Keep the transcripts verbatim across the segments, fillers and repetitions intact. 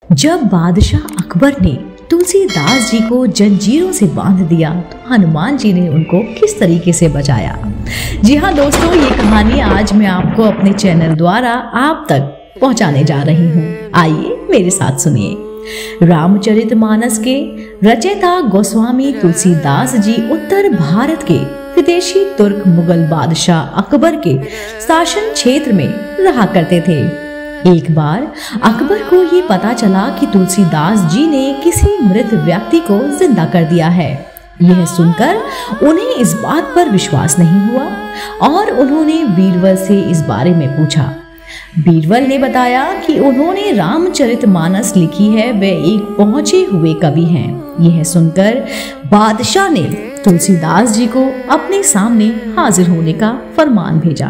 जब बादशाह अकबर ने तुलसीदास जी को जंजीरों से बांध दिया तो हनुमान जी ने उनको किस तरीके से बचाया। जी हाँ दोस्तों, ये कहानी आज मैं आपको अपने चैनल द्वारा आप तक पहुंचाने जा रही हूँ। आइए मेरे साथ सुनिए। रामचरितमानस के रचयिता गोस्वामी तुलसीदास जी उत्तर भारत के विदेशी तुर्क मुगल बादशाह अकबर के शासन क्षेत्र में रहा करते थे। एक बार अकबर को ये पता चला कि तुलसीदास जी ने किसी मृत व्यक्ति को जिंदा कर दिया है। यह सुनकर उन्हें इस बात पर विश्वास नहीं हुआ और उन्होंने बीरबल से इस बारे में पूछा। बीरबल ने बताया कि उन्होंने रामचरितमानस लिखी है, वे एक पहुंचे हुए कवि हैं। यह सुनकर बादशाह ने तुलसीदास जी को अपने सामने हाजिर होने का फरमान भेजा।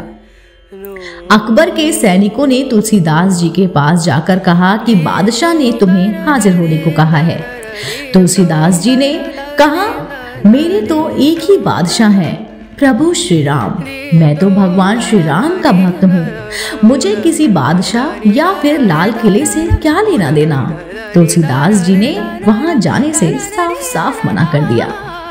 अकबर के सैनिकों ने तुलसीदास जी के पास जाकर कहा कि बादशाह ने तुम्हें हाजिर होने को कहा है। तुलसीदास जी ने कहा, मेरे तो एक ही बादशाह हैं, प्रभु श्री राम। मैं तो भगवान श्री राम का भक्त हूँ। मुझे किसी बादशाह या फिर लाल किले से क्या लेना देना। तुलसीदास जी ने वहां जाने से साफ साफ मना कर दिया।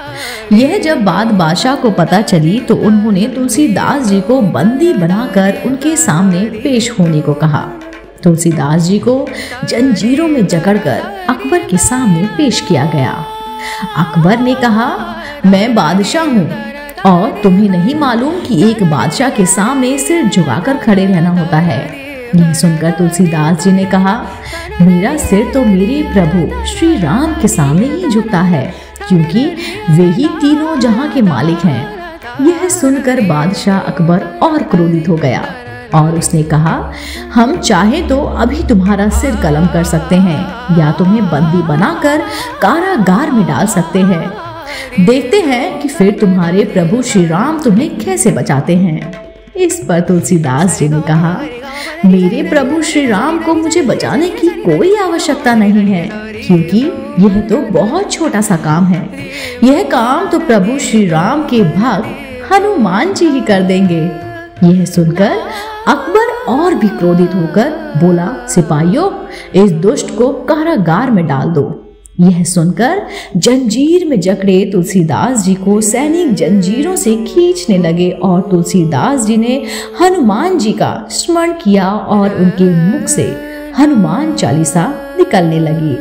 यह जब बात बादशाह को पता चली तो उन्होंने तुलसीदास जी को बंदी बनाकर उनके सामने पेश होने को कहा। तुलसीदास जी को जंजीरों में जकड़कर अकबर के सामने पेश किया गया। अकबर ने कहा, मैं बादशाह हूँ और तुम्हें नहीं मालूम कि एक बादशाह के सामने सिर झुकाकर खड़े रहना होता है। यह सुनकर तुलसीदास जी ने कहा, मेरा सिर तो मेरे प्रभु श्री राम के सामने ही झुकता है, क्योंकि वे ही तीनों जहां के मालिक हैं। यह सुनकर बादशाह अकबर और क्रोधित हो गया और उसने कहा, हम चाहे तो अभी तुम्हारा सिर कलम कर सकते हैं या तुम्हें बंदी बनाकर कारागार में डाल सकते हैं। देखते हैं कि फिर तुम्हारे प्रभु श्री राम तुम्हें कैसे बचाते हैं। इस पर तुलसीदास जी ने कहा, मेरे प्रभु श्री राम को मुझे बचाने की कोई आवश्यकता नहीं है, क्योंकि यह तो बहुत छोटा सा काम है। यह काम तो प्रभु श्री राम के भक्त हनुमान जी ही कर देंगे। यह सुनकर अकबर और भी क्रोधित होकर बोला, सिपाहियों, इस दुष्ट को कारागार में डाल दो। यह सुनकर जंजीर में जकड़े तुलसीदास जी को सैनिक जंजीरों से खींचने लगे और तुलसीदास जी ने हनुमान जी का स्मरण किया और उनके मुख से हनुमान चालीसा निकलने लगी।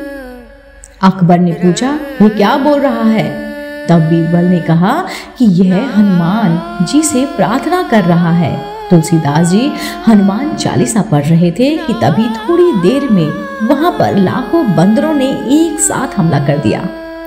अकबर ने पूछा, ये क्या बोल रहा है? तब बीरबल ने कहा कि यह हनुमान जी से प्रार्थना कर रहा है। तुलसीदास जी हनुमान चालीसा पढ़ रहे थे कि तभी थोड़ी देर में वहां पर लाखों बंदरों ने एक साथ हमला कर दिया।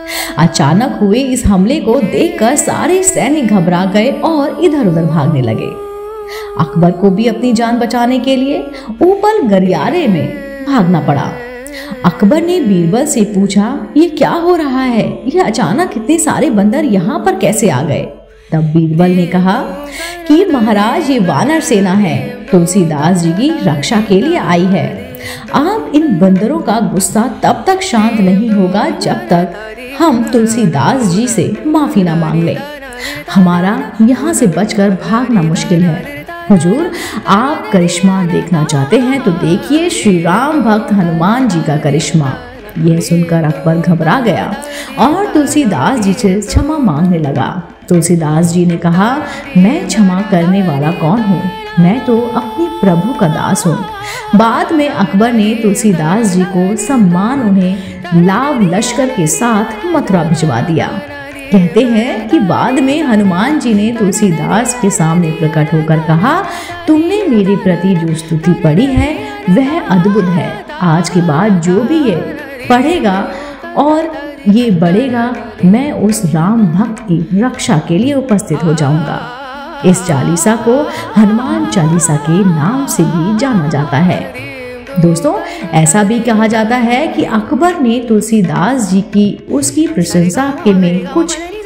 अचानक हुए इस हमले को देखकर सारे सैनिक घबरा गए और इधर उधर भागने लगे। अकबर को भी अपनी जान बचाने के लिए ऊपर गलियारे में भागना पड़ा। अकबर ने बीरबल से पूछा, ये क्या हो रहा है? यह अचानक इतने सारे बंदर यहाँ पर कैसे आ गए? तब बीरबल ने कहा कि महाराज, ये वानर सेना है, तुलसीदास जी की रक्षा के लिए आई है। आप इन बंदरों का गुस्सा तब तक शांत नहीं होगा जब तक हम तुलसीदास जी से माफी ना मांग लें। हमारा यहाँ से बचकर भागना मुश्किल है। हुजूर, आप करिश्मा देखना चाहते हैं तो देखिए श्री राम भक्त हनुमान जी का करिश्मा। यह सुनकर अकबर घबरा गया और तुलसीदास जी से क्षमा मांगने लगा। तुलसीदास जी ने कहा, मैं क्षमा करने वाला कौन हूँ? मैं तो अपने प्रभु का दास हूँ। बाद में अकबर ने तुलसीदास जी को सम्मान उन्हें लाभ लश्कर के साथ मथुरा भिजवा दिया। कहते हैं कि बाद में हनुमान जी ने तुलसीदास के सामने प्रकट होकर कहा, तुमने मेरे प्रति जो स्तुति पढ़ी है वह अद्भुत है। आज के बाद जो भी ये पढ़ेगा और ये बढ़ेगा, मैं उस राम भक्त की रक्षा के लिए उपस्थित हो जाऊंगा। इस चालीसा को हनुमान चालीसा के नाम से भी जाना जाता है। दोस्तों, ऐसा भी कहा जाता है कि अकबर ने तुलसीदास जी की उसकी प्रशंसा के में कुछ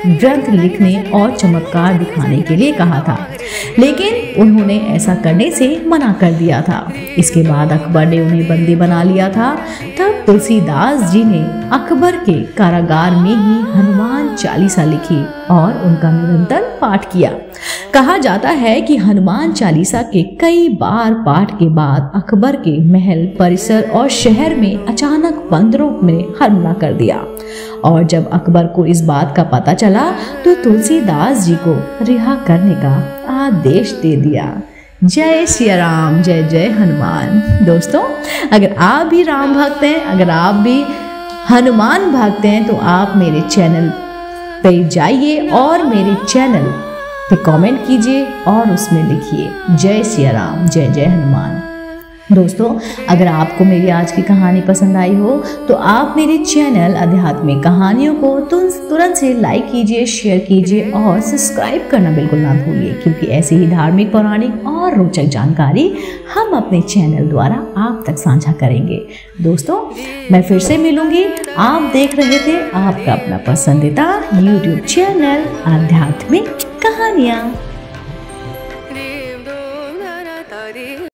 ग्रंथ लिखने और चमत्कार दिखाने के लिए कहा था, लेकिन उन्होंने ऐसा करने से मना कर दिया था। इसके बाद अकबर ने उन्हें बंदी बना लिया था। तब तुलसीदास जी ने अकबर के कारागार में ही हनुमान चालीसा लिखी और उनका निरंतर पाठ किया। कहा जाता है कि हनुमान चालीसा के कई बार पाठ के बाद अकबर के महल परिसर और शहर में अचानक बंदरों ने हमला कर दिया और जब अकबर को इस बात का पता चला तो तुलसीदास जी को रिहा करने का आदेश दे दिया। जय श्री राम, जय जय हनुमान। दोस्तों, अगर आप भी राम भक्त हैं, अगर आप भी हनुमान भक्त हैं तो आप मेरे चैनल पे जाइए और मेरे चैनल पे कमेंट कीजिए और उसमें लिखिए जय श्री राम, जय जय हनुमान। दोस्तों, अगर आपको मेरी आज की कहानी पसंद आई हो तो आप मेरे चैनल आध्यात्मिक कहानियों को तुरंत से लाइक कीजिए, शेयर कीजिए और सब्सक्राइब करना बिल्कुल ना भूलिए, क्योंकि ऐसी ही धार्मिक, पौराणिक और रोचक जानकारी हम अपने चैनल द्वारा आप तक साझा करेंगे। दोस्तों, मैं फिर से मिलूंगी। आप देख रहे थे आपका अपना पसंदीदा यूट्यूब चैनल आध्यात्मिक कहानियाँ।